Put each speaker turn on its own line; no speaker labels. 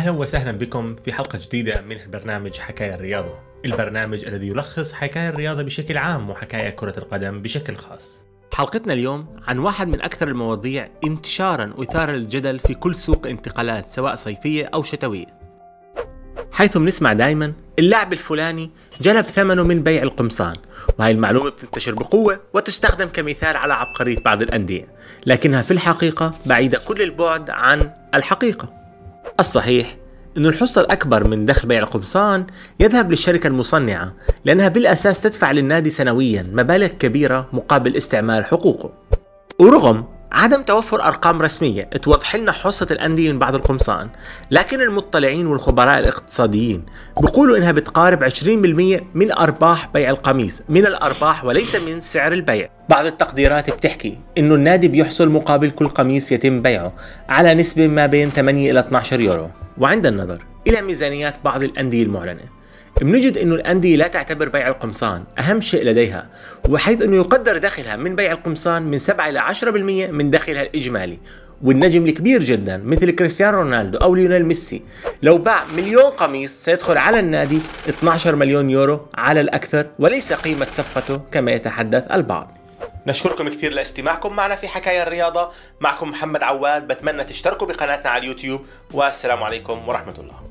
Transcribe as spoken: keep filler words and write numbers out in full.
أهلا وسهلا بكم في حلقة جديدة من برنامج حكايا الرياضة، البرنامج الذي يلخص حكايا الرياضة بشكل عام وحكايا كرة القدم بشكل خاص. حلقتنا اليوم عن واحد من أكثر المواضيع انتشارا وإثارة للجدل في كل سوق انتقالات سواء صيفية أو شتوية، حيث بنسمع دائما اللاعب الفلاني جلب ثمنه من بيع القمصان، وهي المعلومة بتنتشر بقوة وتستخدم كمثال على عبقرية بعض الأندية، لكنها في الحقيقة بعيدة كل البعد عن الحقيقة. الصحيح أن الحصة الأكبر من دخل بيع القمصان يذهب للشركة المصنعة، لأنها بالأساس تدفع للنادي سنويا مبالغ كبيرة مقابل استعمال حقوقه. ورغم عدم توفر أرقام رسمية توضح لنا حصة الأندية من بعض القمصان، لكن المطلعين والخبراء الاقتصاديين بيقولوا إنها بتقارب عشرين بالمئة من أرباح بيع القميص، من الأرباح وليس من سعر البيع. بعض التقديرات بتحكي إنه النادي بيحصل مقابل كل قميص يتم بيعه على نسبة ما بين ثمانية إلى اثني عشر يورو. وعند النظر إلى ميزانيات بعض الأندية المعلنة، بنجد أنه الأندية لا تعتبر بيع القمصان أهم شيء لديها، وحيث أنه يقدر دخلها من بيع القمصان من سبعة إلى عشرة بالمئة من دخلها الإجمالي. والنجم الكبير جدا مثل كريستيانو رونالدو أو ليونيل ميسي لو باع مليون قميص سيدخل على النادي اثني عشر مليون يورو على الأكثر، وليس قيمة صفقته كما يتحدث البعض. نشكركم كثير لاستماعكم معنا في حكايا الرياضة. معكم محمد عواد، بتمنى تشتركوا بقناتنا على اليوتيوب، والسلام عليكم ورحمة الله.